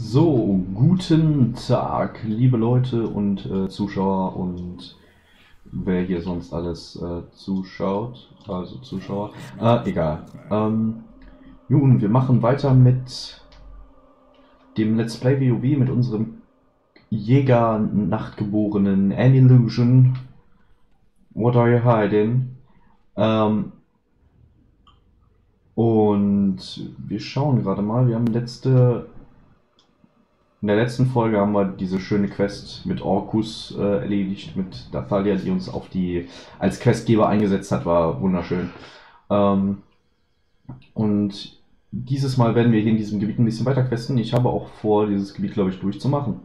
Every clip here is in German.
So, guten Tag, liebe Leute und Zuschauer und wer hier sonst alles zuschaut, also Zuschauer, egal. Nun, wir machen weiter mit dem Let's Play WoW mit unserem Jäger-Nachtgeborenen An-Illusion. What are you hiding? Und wir schauen gerade mal, wir haben in der letzten Folge haben wir diese schöne Quest mit Orcus erledigt, mit Dathalia, die uns als Questgeber eingesetzt hat, war wunderschön. Und dieses Mal werden wir hier in diesem Gebiet ein bisschen weiter questen. Ich habe auch vor, dieses Gebiet, glaube ich, durchzumachen.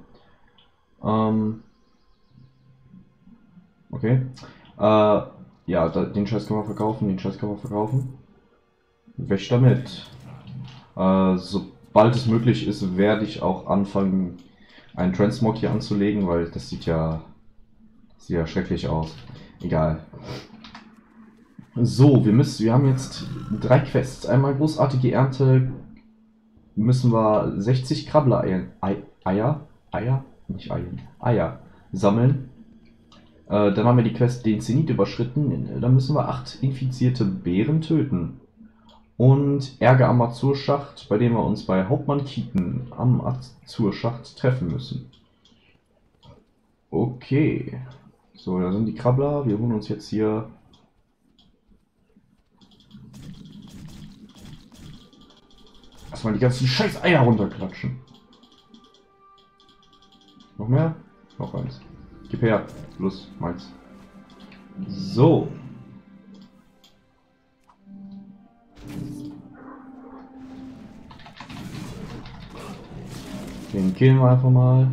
Okay. Ja, den Scheiß können wir verkaufen, den Scheiß können wir verkaufen. Weg damit. Sobald es möglich ist, werde ich auch anfangen, einen Transmog hier anzulegen, weil das sieht ja schrecklich aus. Egal. So, wir haben jetzt 3 Quests. Einmal großartige Ernte, müssen wir 60 Eier sammeln. Dann haben wir die Quest den Zenit überschritten, da müssen wir 8 infizierte Bären töten. Und Ärger am Azurschacht, bei dem wir uns bei Hauptmann Keaton am Azurschacht treffen müssen. Okay. So, da sind die Krabbler. Wir holen uns jetzt hier erstmal die ganzen scheiß Eier runterklatschen. Noch mehr? Noch eins. Gib her. Los, meins. So. Den killen wir einfach mal.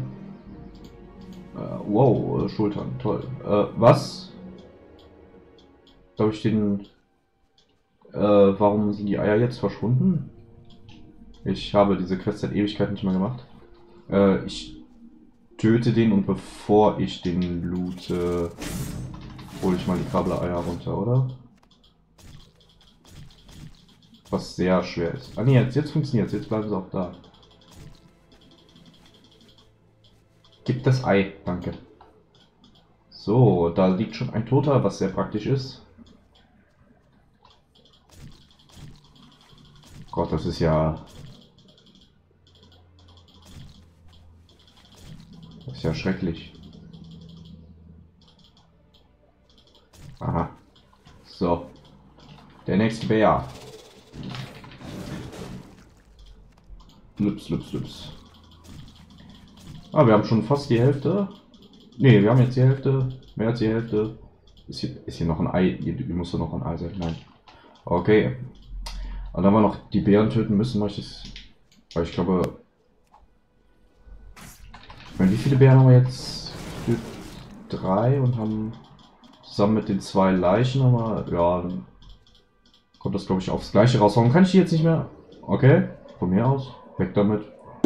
Wow, Schultern, toll. Was? Glaube ich den... warum sind die Eier jetzt verschwunden? Ich habe diese Quest seit Ewigkeit nicht mehr gemacht. Ich töte den und bevor ich den loote, hole ich mal die Krabbler-Eier runter, oder? Was sehr schwer ist. Ah ne, jetzt funktioniert es, jetzt bleiben sie auch da. Gib das Ei, danke. So, da liegt schon ein Toter, was sehr praktisch ist. Gott, das ist ja... Das ist ja schrecklich. Aha. So. Der nächste Bär. Lups, lups, lups. Ah, wir haben schon fast die Hälfte. Ne, wir haben jetzt die Hälfte. Mehr als die Hälfte. Ist hier noch ein Ei? Hier muss doch noch ein Ei sein. Nein. Okay. Und dann haben wir noch die Bären töten müssen, weil ich glaube... Wie viele Bären haben wir jetzt? 3 und haben zusammen mit den 2 Leichen haben wir... Ja, dann kommt das, glaube ich, aufs Gleiche raus. Warum kann ich die jetzt nicht mehr... Okay, von mir aus. Weg damit.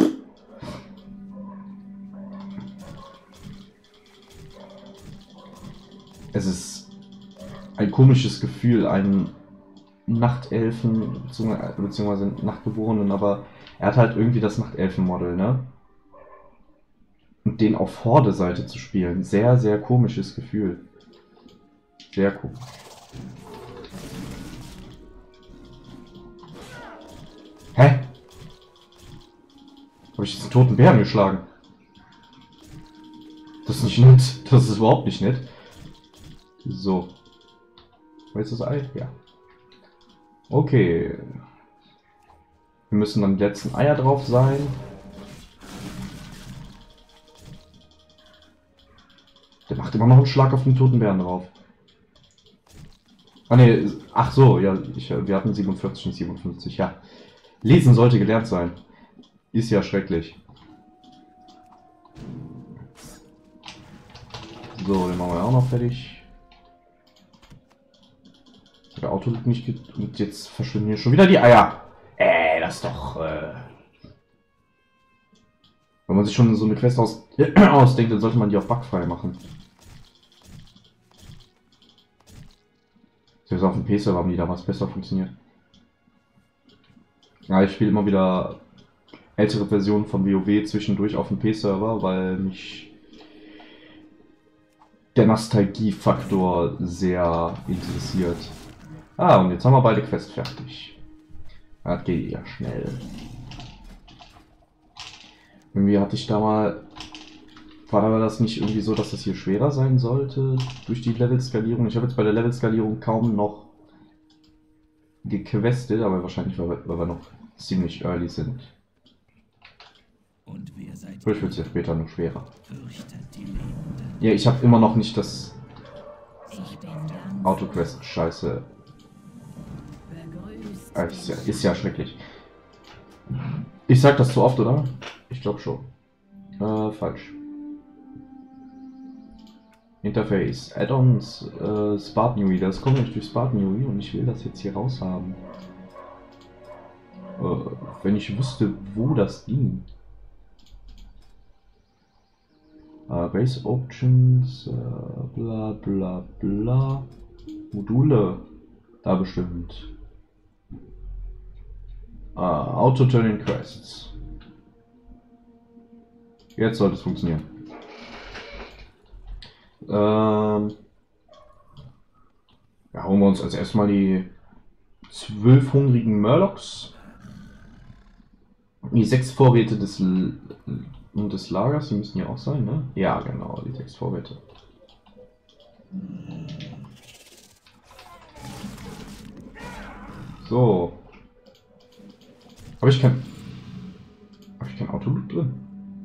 Es ist ein komisches Gefühl, einen Nachtelfen bzw. Nachtgeborenen, aber er hat halt irgendwie das Nachtelfen-Model, ne? Und den auf Horde-Seite zu spielen, sehr, sehr komisches Gefühl. Sehr komisch. Hä? Habe ich jetzt einen toten Bären geschlagen? Das ist nicht nett. Das ist überhaupt nicht nett. So. Wo ist das Ei? Ja. Okay. Wir müssen dann die letzten Eier drauf sein. Der macht immer noch einen Schlag auf den toten Bären drauf. Ah ne, ach so, ja, wir hatten 47 und 57, ja. Lesen sollte gelernt sein. Ist ja schrecklich. So, den machen wir auch noch fertig. Der Auto liegt nicht und jetzt verschwinden hier schon wieder die Eier. Das ist doch... Wenn man sich schon so eine Quest ausdenkt, dann sollte man die auch bugfrei machen. Selbst auf dem PC haben die da was besser funktioniert. Ja, ich spiele immer wieder ältere Version von WoW zwischendurch auf dem P-Server, weil mich der Nostalgiefaktor sehr interessiert. Ah, und jetzt haben wir beide Quest fertig. Das geht ja schnell. Irgendwie hatte ich da mal... War aber das nicht irgendwie so, dass das hier schwerer sein sollte durch die Level-Skalierung? Ich habe jetzt bei der Level-Skalierung kaum noch gequestet, aber wahrscheinlich, weil wir noch ziemlich early sind. Und wer seid Vielleicht wird es ja später noch schwerer. fürchtet die Lebenden? Ja, ich habe immer noch nicht das Ich bin ganz Autoquest-Scheiße. begrüßt. Ist ja schrecklich. Ich sag das zu oft, oder? Ich glaube schon. Falsch. Interface, Add-ons, Spartan UI, das kommt nicht durch Spartan UI und ich will das jetzt hier raus haben. Wenn ich wüsste, wo das ging. Base Options, bla bla bla. Module, da bestimmt. Auto-Turning Quests. Jetzt sollte es funktionieren. Ja, holen wir uns als erstmal die 12 hungrigen Murlocs. Die 6 Vorräte des Lagers, die müssen ja auch sein, ne? Ja, genau, die 6 Vorräte. So. Habe ich kein Autoloot drin?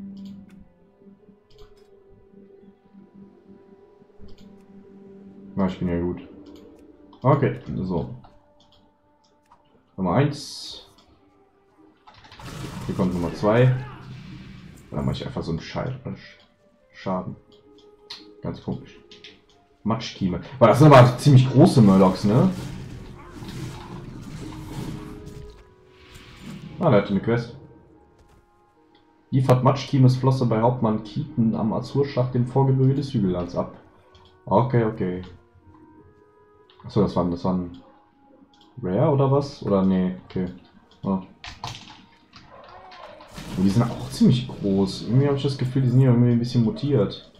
Na, ich bin ja gut. Okay, so. Nummer 1. Hier kommt Nummer 2. Dann mache ich einfach so einen Schaden. Ganz komisch. Matschkieme. Aber das sind aber ziemlich große Murlocs, ne? Ah, der hatte eine Quest. Liefert Matschkiemes Flosse bei Hauptmann Keaton am Azurschacht im Vorgebirge des Hügellands ab. Okay, okay. Achso, das waren Rare oder was? Oder nee, okay. Oh. Und die sind auch ziemlich groß. Irgendwie habe ich das Gefühl, die sind hier irgendwie ein bisschen mutiert.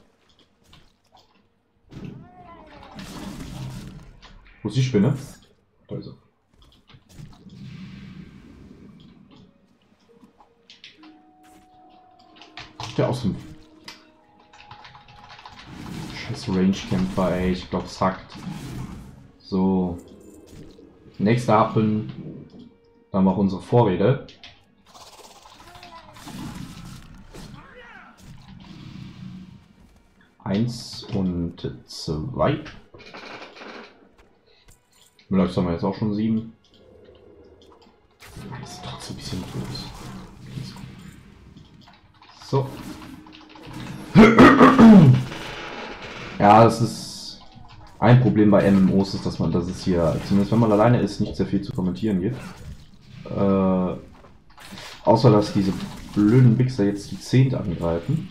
Wo ist die Spinne? Da ist sie. Der aus dem scheiß Range-Kämpfer, ey. Ich glaube, es hackt. So. Nächster Happen. Dann noch unsere Vorräte. Eins und 2. Vielleicht haben wir jetzt auch schon 7. Das ist trotzdem ein bisschen groß. So. Ja, das ist ein Problem bei MMOs, ist, dass es hier, zumindest wenn man alleine ist, nicht sehr viel zu kommentieren gibt. Außer dass diese blöden Wichser jetzt die 10 angreifen.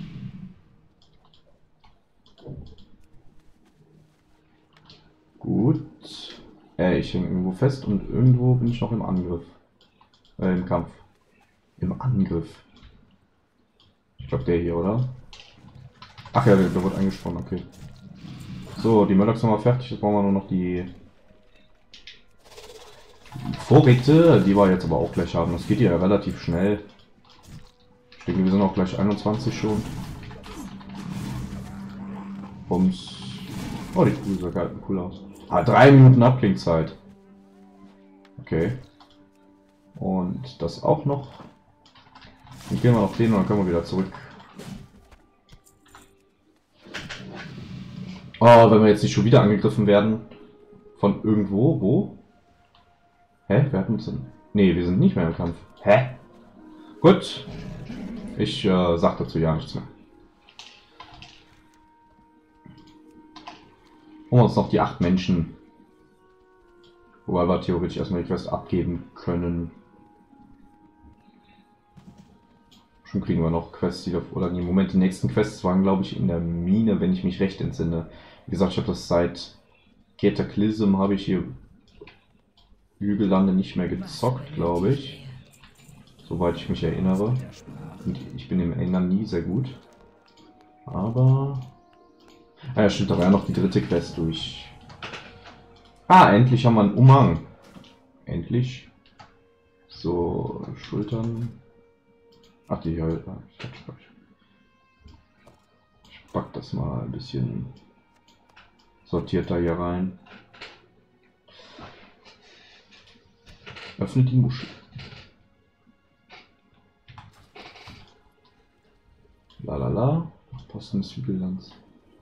Gut. Ich hänge irgendwo fest und irgendwo bin ich noch im Angriff. Im Kampf. Im Angriff. Ich glaube der hier, oder? Ach ja, der wird eingesprochen, okay. So, die Murlocs sind mal fertig, jetzt brauchen wir nur noch die Vorräte, die wir jetzt aber auch gleich haben. Das geht ja relativ schnell. Ich denke, wir sind auch gleich 21 schon. Bums. Oh, die Kugel sah geil, cool aus. Ah, 3 Minuten Abklingzeit. Okay. Und das auch noch. Dann gehen wir auf den und dann können wir wieder zurück. Oh, wenn wir jetzt nicht schon wieder angegriffen werden. Von irgendwo. Wo? Hä? Wir hatten uns denn... Nee, wir sind nicht mehr im Kampf. Hä? Gut. Ich sag dazu ja nichts mehr. Holen wir uns noch die 8 Menschen. Wobei wir theoretisch erstmal die Quest abgeben können. Schon kriegen wir noch Quests, die oder im Moment die nächsten Quests waren, glaube ich, in der Mine, wenn ich mich recht entsinne. Wie gesagt, ich habe das seit Cataclysm habe ich hier Hügellande nicht mehr gezockt, glaube ich. Soweit ich mich erinnere. Und ich bin im Erinnern nie sehr gut. Aber... Ah ja, stimmt, da war ja noch die dritte Quest durch. Ah, endlich haben wir einen Umhang. Endlich. So, Schultern. Ach, die halt. Ich pack das mal ein bisschen sortierter hier rein. Öffnet die Muschel. Lalala. Postenbilanz.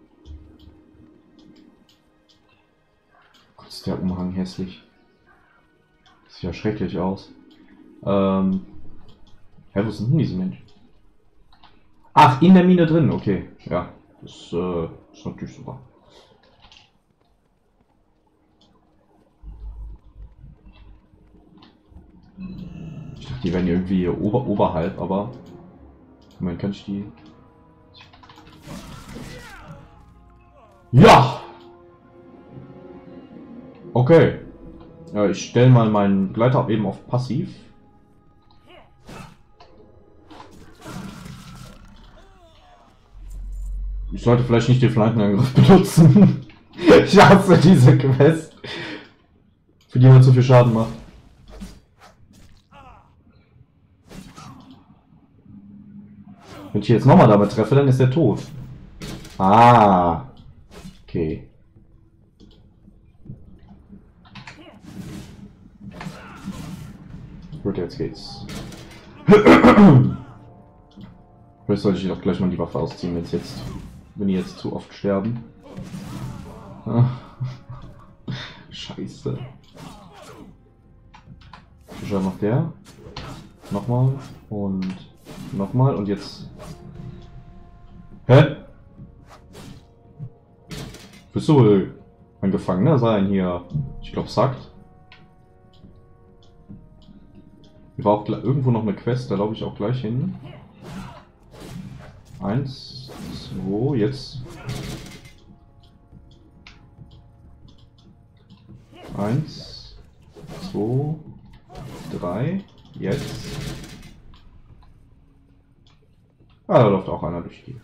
Gott, ist der Umhang hässlich. Sieht ja schrecklich aus. Hä, wo sind denn diese Menschen? Ach, in der Mine drin, okay. Ja, das ist natürlich super. Ich dachte, die wären irgendwie oberhalb, aber... Moment, kann ich die... Ja! Okay. Ja, ich stelle mal meinen Gleiter eben auf Passiv. Ich sollte vielleicht nicht den Flankenangriff benutzen. Ich hasse diese Quest. Für die man zu viel Schaden macht. Wenn ich jetzt nochmal damit treffe, dann ist er tot. Ah. Okay. Gut, jetzt geht's. Vielleicht sollte ich doch gleich mal die Waffe ausziehen, wenn die jetzt zu oft sterben. Scheiße. Schon noch der. Nochmal. Und nochmal. Und jetzt. Hä? Willst du wohl ein Gefangener sein hier? Ich glaube, sagt. Hier war auch irgendwo noch eine Quest, da glaube ich auch gleich hin. 1, 2, jetzt. 1, 2, 3, jetzt. Ah, da läuft auch einer durch die.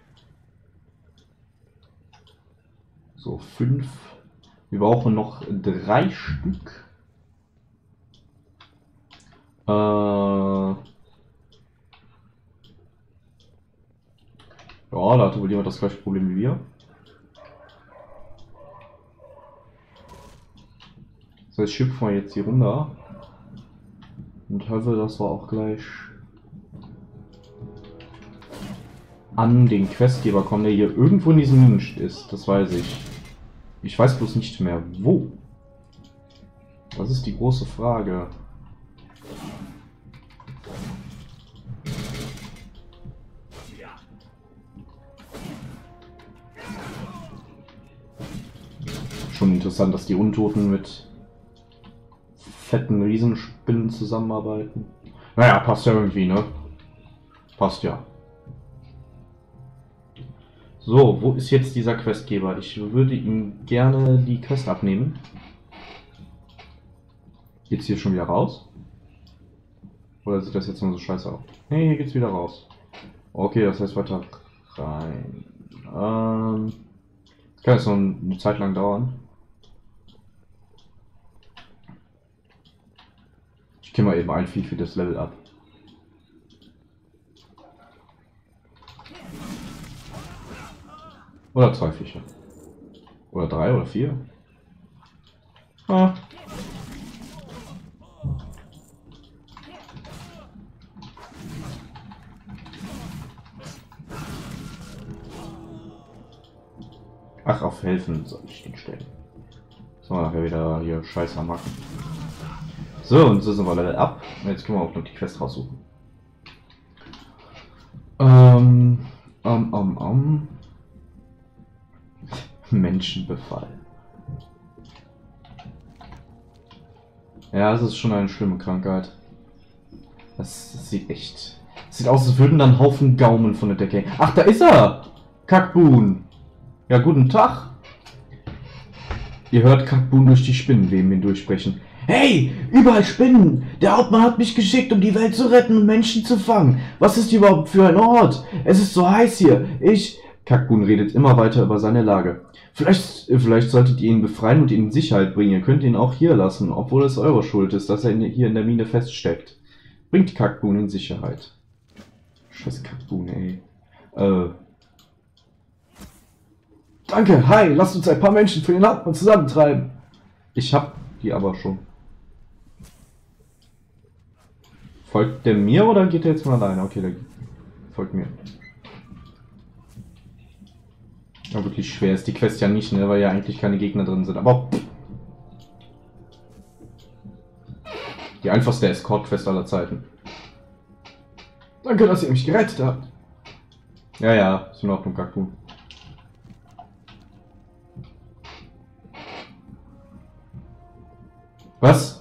So, 5. Wir brauchen noch 3 Stück. Ja, da hatte wohl jemand das gleiche Problem wie wir. Das heißt, schimpfen wir jetzt hier runter. Und hoffe, dass wir auch gleich an den Questgeber kommen, der hier irgendwo in diesem Minen ist. Das weiß ich. Ich weiß bloß nicht mehr wo. Das ist die große Frage. Schon interessant, dass die Untoten mit fetten Riesenspinnen zusammenarbeiten. Naja, passt ja irgendwie, ne? Passt ja. So, wo ist jetzt dieser Questgeber? Ich würde ihm gerne die Quest abnehmen. Geht's hier schon wieder raus? Oder sieht das jetzt nur so scheiße aus? Nee, hier geht's wieder raus. Okay, das heißt weiter rein. Das kann jetzt noch eine Zeit lang dauern. Ich gehe mal eben ein Vieh für das Level ab. Oder 2 Viecher. Oder 3 oder 4. Ah. Ach, auf helfen soll ich den stellen. So, nachher wieder hier Scheiße am Machen. So, und so sind wir Level up. Und jetzt können wir auch noch die Quest raussuchen. Menschenbefall. Ja, es ist schon eine schlimme Krankheit. Das sieht echt... Das sieht aus, als würden dann Haufen Gaumen von der Decke... Ach, da ist er! Kackboon! Ja, guten Tag! Ihr hört Kackboon durch die Spinnenweben hindurchsprechen. Hey, überall Spinnen! Der Hauptmann hat mich geschickt, um die Welt zu retten und Menschen zu fangen. Was ist überhaupt für ein Ort? Es ist so heiß hier. Kackbun redet immer weiter über seine Lage. Vielleicht solltet ihr ihn befreien und ihn in Sicherheit bringen. Ihr könnt ihn auch hier lassen, obwohl es eure Schuld ist, dass er hier in der Mine feststeckt. Bringt Kackbun in Sicherheit. Scheiß Kackbun, ey. Danke, hi, lasst uns ein paar Menschen für den Hauptmann zusammentreiben. Ich hab die aber schon. Folgt der mir oder geht der jetzt von alleine? Okay, der folgt mir. Ja, wirklich schwer ist die Quest ja nicht, ne, weil ja eigentlich keine Gegner drin sind. Aber die einfachste Escort-Quest aller Zeiten. Danke, dass ihr mich gerettet habt. Ja, ja, ist in Ordnung, Kaku. Was?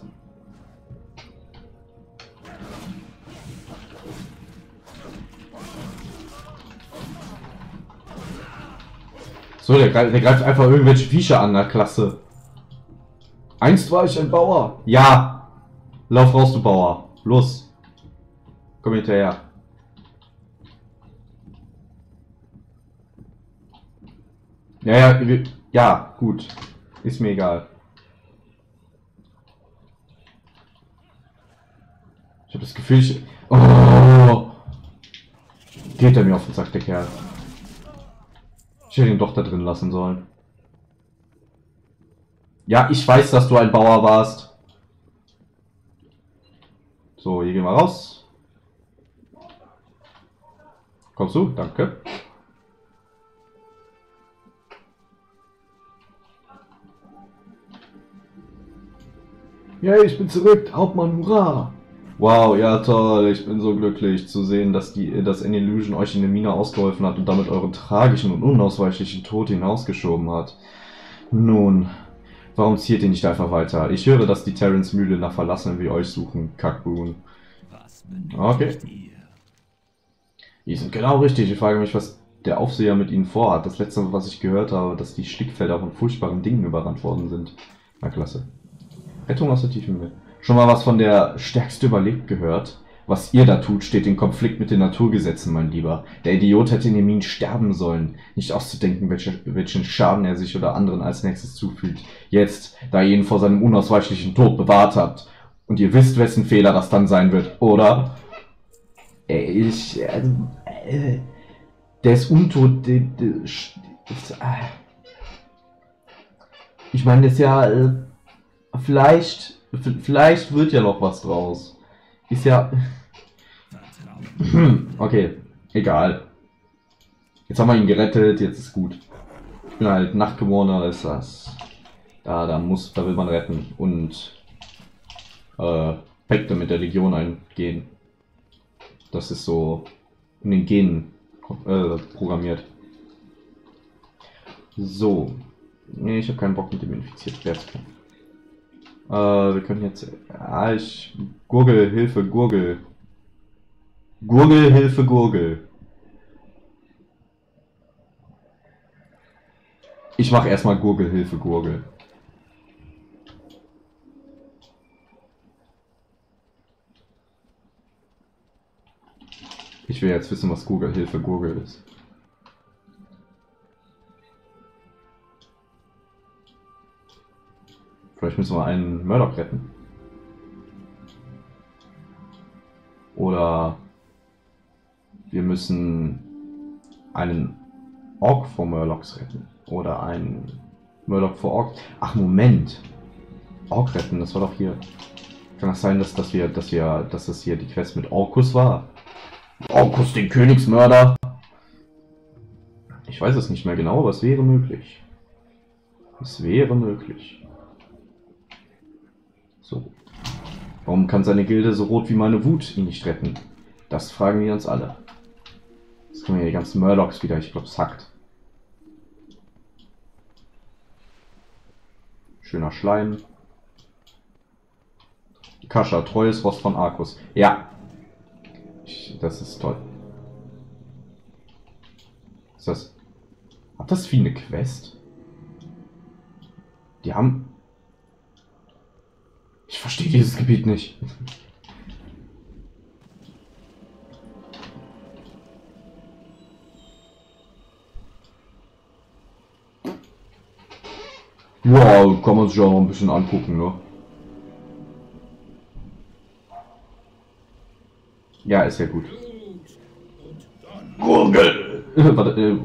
So, der greift einfach irgendwelche Viecher an, na klasse. Einst war ich ein Bauer. Ja. Lauf raus, du Bauer. Los. Komm hinterher. Ja, ja, ja, gut. Ist mir egal. Ich habe das Gefühl, oh! Geht er mir auf den Sack, der Kerl. Ich hätte ihn doch da drin lassen sollen. Ja, ich weiß, dass du ein Bauer warst. So, hier gehen wir raus. Kommst du? Danke. Ja, ich bin zurück. Hauptmann, hurra! Wow, ja toll, ich bin so glücklich zu sehen, dass An-Illusion euch in der Mine ausgeholfen hat und damit euren tragischen und unausweichlichen Tod hinausgeschoben hat. Nun, warum ziert ihr nicht einfach weiter? Ich höre, dass die Terrans Mühle nach Verlassenen wie euch suchen, Kackboon. Okay. Die sind genau richtig, ich frage mich, was der Aufseher mit ihnen vorhat. Das letzte, was ich gehört habe, dass die Stickfelder von furchtbaren Dingen überrannt worden sind. Na klasse. Rettung aus der tiefen Welt. Schon mal was von der Stärkste überlebt gehört? Was ihr da tut, steht in Konflikt mit den Naturgesetzen, mein Lieber. Der Idiot hätte in den Minen sterben sollen. Nicht auszudenken, welchen Schaden er sich oder anderen als nächstes zufügt. Jetzt, da ihr ihn vor seinem unausweichlichen Tod bewahrt habt. Und ihr wisst, wessen Fehler das dann sein wird, oder? Der ist untot. Ich meine, das ist ja... Vielleicht wird ja noch was draus. Ist ja... Okay, egal. Jetzt haben wir ihn gerettet, jetzt ist gut. Ich bin halt Nachtgeborener, ist das. Da will man retten und Pakte mit der Legion eingehen. Das ist so in den Genen programmiert. So. Nee, ich habe keinen Bock mit dem infizierten Pferd zu kämpfen. Wir können jetzt... Gurgel, Hilfe, Gurgel. Gurgel, Hilfe, Gurgel. Ich mache erstmal Gurgel, Hilfe, Gurgel. Ich will jetzt wissen, was Gurgel, Hilfe, Gurgel ist. Vielleicht müssen wir einen Murloc retten. Oder wir müssen einen Ork vor Murlocs retten. Oder einen Murloc vor Ork. Ach Moment. Ork retten, das war doch hier. Kann das sein, dass das hier die Quest mit Orkus war? Orkus, den Königsmörder. Ich weiß es nicht mehr genau, aber es wäre möglich. Es wäre möglich. So. Warum kann seine Gilde so rot wie meine Wut ihn nicht retten? Das fragen wir uns alle. Jetzt kommen hier die ganzen Murlocs wieder. Ich glaube, es hackt. Schöner Schleim. Kascha, treues Ross von Arkus. Ja. Das ist toll. Ist das... Hat das Vieh eine Quest? Die haben... verstehe dieses Gebiet nicht. Wow, kann man sich auch noch ein bisschen angucken, ne? Ja, ist ja gut. Gurgel! Warte,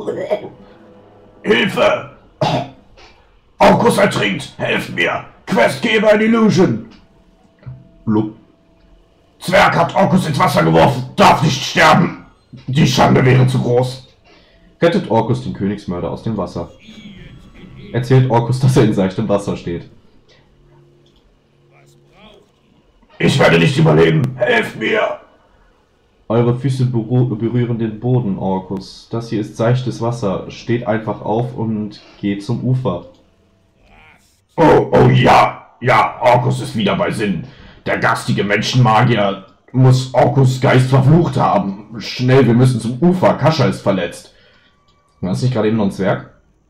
Hilfe! Orkus ertrinkt! Helft mir! Questgeber in Illusion! blub. Zwerg hat Orkus ins Wasser geworfen! Darf nicht sterben! Die Schande wäre zu groß! Rettet Orkus den Königsmörder aus dem Wasser. Erzählt Orkus, dass er in seichtem Wasser steht. Ich werde nicht überleben! Helft mir! Eure Füße berühren den Boden, Orkus. Das hier ist seichtes Wasser. Steht einfach auf und geht zum Ufer. Oh ja! Ja, Orkus ist wieder bei Sinn. Der garstige Menschenmagier muss Orkus Geist verflucht haben. Schnell, wir müssen zum Ufer. Kascha ist verletzt. War das nicht gerade eben noch ein Zwerg?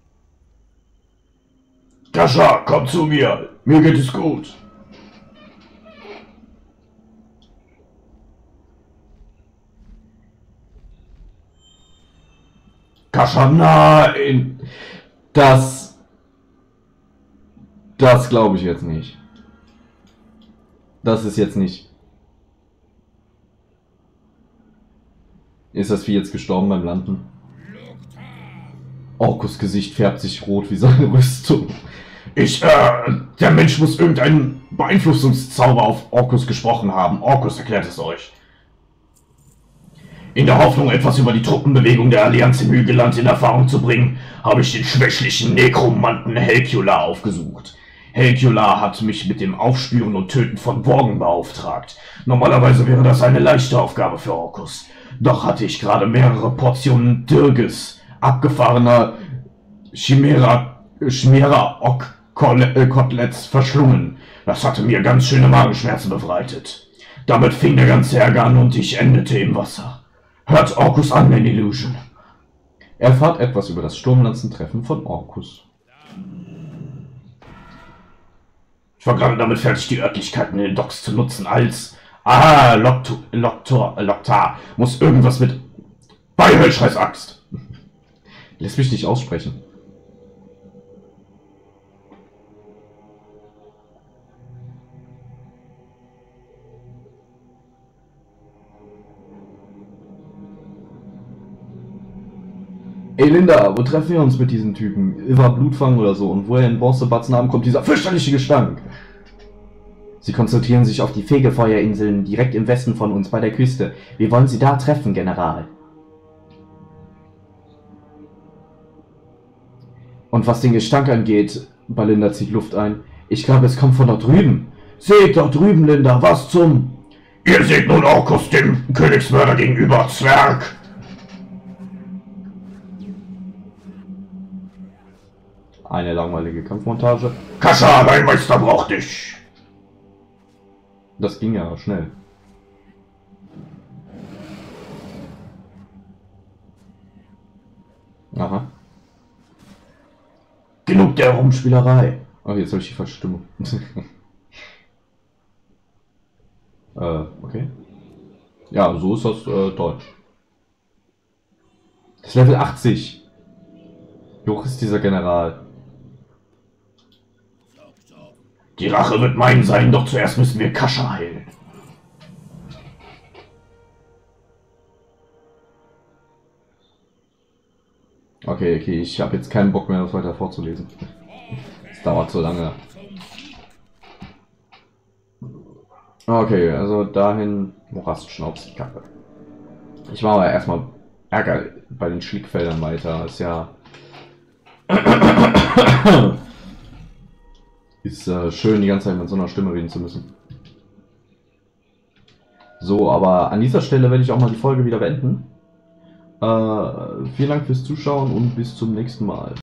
Kascha, komm zu mir! Mir geht es gut! Kascha, nein! Das glaube ich jetzt nicht. Das ist jetzt nicht. Ist das Vieh jetzt gestorben beim Landen? Orkus Gesicht färbt sich rot wie seine Rüstung. Der Mensch muss irgendeinen Beeinflussungszauber auf Orkus gesprochen haben. Orkus erklärt es euch. In der Hoffnung, etwas über die Truppenbewegung der Allianz im Hügelland in Erfahrung zu bringen, habe ich den schwächlichen Nekromanten Helcula aufgesucht. Helcula hat mich mit dem Aufspüren und Töten von Borgen beauftragt. Normalerweise wäre das eine leichte Aufgabe für Orkus. Doch hatte ich gerade mehrere Portionen Dirges, abgefahrener Chimera-Ok-Koteletts verschlungen. Das hatte mir ganz schöne Magenschmerzen bereitet. Damit fing der ganze Ärger an und ich endete im Wasser. Hört Orkus an in Illusion. Erfahrt etwas über das Sturmlanzentreffen von Orkus. Ich war gerade damit fertig, die Örtlichkeiten in den Docks zu nutzen, als... Ah, Loktar muss irgendwas mit... Beihölschreis Axt. Lässt mich nicht aussprechen. Ey Linda, wo treffen wir uns mit diesen Typen? Über Blutfang oder so. Und woher in Bronzebatzen haben, kommt dieser fürchterliche Gestank. Sie konzentrieren sich auf die Fegefeuerinseln direkt im Westen von uns bei der Küste. Wir wollen sie da treffen, General. Und was den Gestank angeht, Balinda zieht Luft ein. Ich glaube, es kommt von dort drüben. Seht dort drüben, Linda, was zum... Ihr seht nun Orkus, dem Königsmörder gegenüber, Zwerg. Eine langweilige Kampfmontage. Kascha, dein Meister braucht dich. Das ging ja schnell. Aha. Genug der Rumspielerei. Oh, jetzt habe ich die falsche Stimme. Okay. Ja, so ist das toll. Das ist Level 80. Wie hoch ist dieser General? Die Rache wird mein sein, doch zuerst müssen wir Kascha heilen. Okay, ich habe jetzt keinen Bock mehr, das weiter vorzulesen. Es dauert so lange. Okay, also dahin Morastschnauzkappe. Ich mache aber erstmal Ärger bei den Schlickfeldern weiter. Ist ja... Ist schön, die ganze Zeit mit so einer Stimme reden zu müssen. So, aber an dieser Stelle werde ich auch mal die Folge wieder beenden. Vielen Dank fürs Zuschauen und bis zum nächsten Mal.